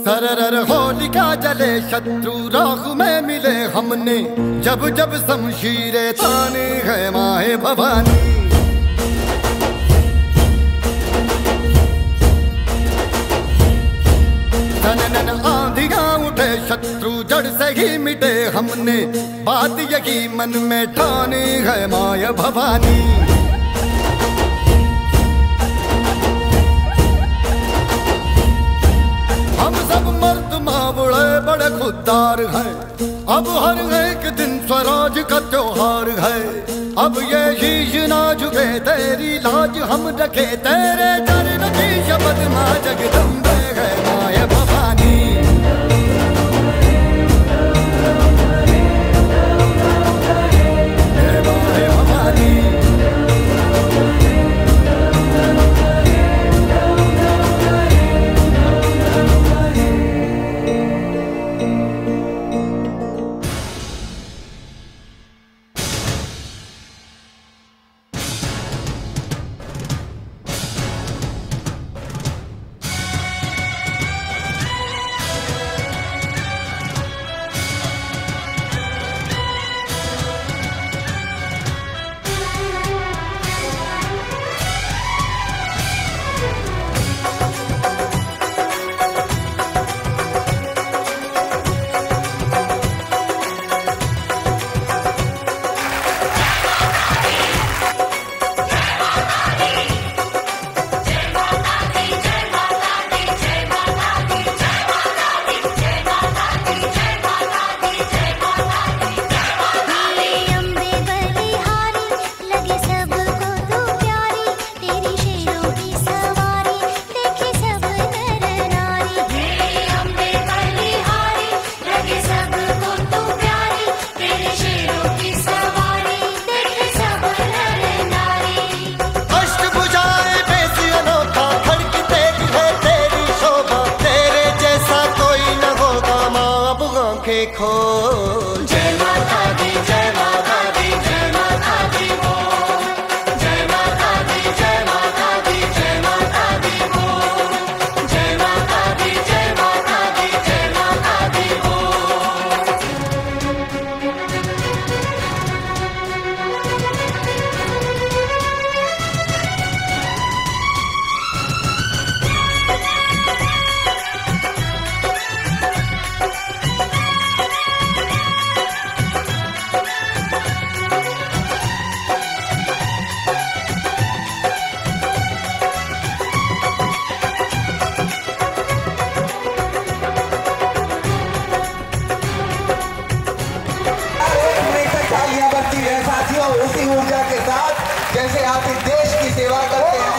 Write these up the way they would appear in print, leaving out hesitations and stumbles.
सरर होलिका जले शत्रु राह में मिले हमने, जब जब शमशीरे ताने है माए भवानी। नन आंधियां उठे शत्रु जड़ से ही मिटे हमने, बात यही मन में ठानी है माया भवानी। हम सब मर्द मावड़े बड़े खुददार हैं, अब हर एक दिन स्वराज का त्योहार है। अब ये शीश ना झुके तेरी लाज हम रखे, तेरे चरण की शपथ मां जगदम्बे है माया भवानी। खोल जय माता दी, जय माता दी, जय माता दी बोल, जय माता दी, जय माता दी, जय माता दी बोल, जय माता दी, जय माता दी, जय माता दी उसी ऊर्जा के साथ जैसे आप इस देश की सेवा करते हैं।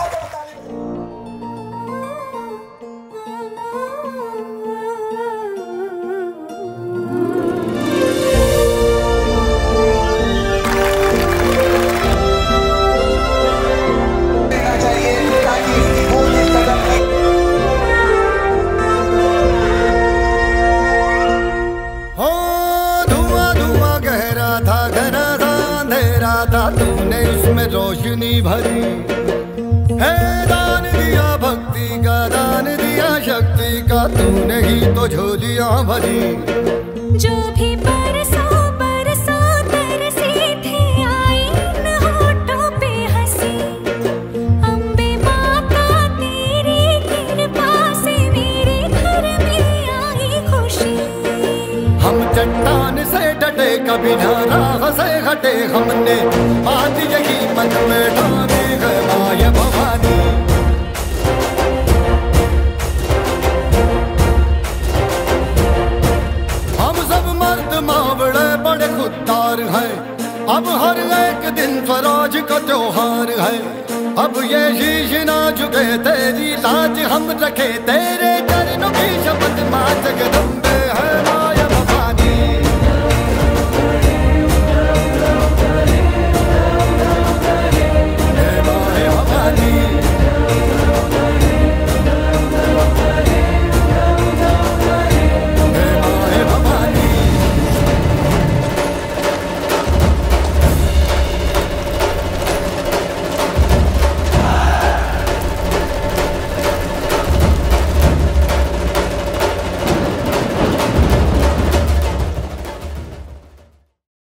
तूने इसमें रोशनी भरी है, दान दिया भक्ति का, दान दिया शक्ति का, तूने ही तो झोलियां भरी। जो भी बरसों बरसों तरसे थे, आई इन होठों पे हंसी। अम्बे माता तेरी कृपा से मेरे घर में आई खुशी। हम चट्टान से डटे कभी ना राह से हटे, हमने बात यही मन में ठानी है माया भवानी। हम सब मर्द मावड़े बड़े खुददार हैं, अब हर एक दिन स्वराज का त्योहार है। अब ये शीश ना झुके तेरी लाज हम रखे, तेरे चरणों की शपथ मां जगदम्बे।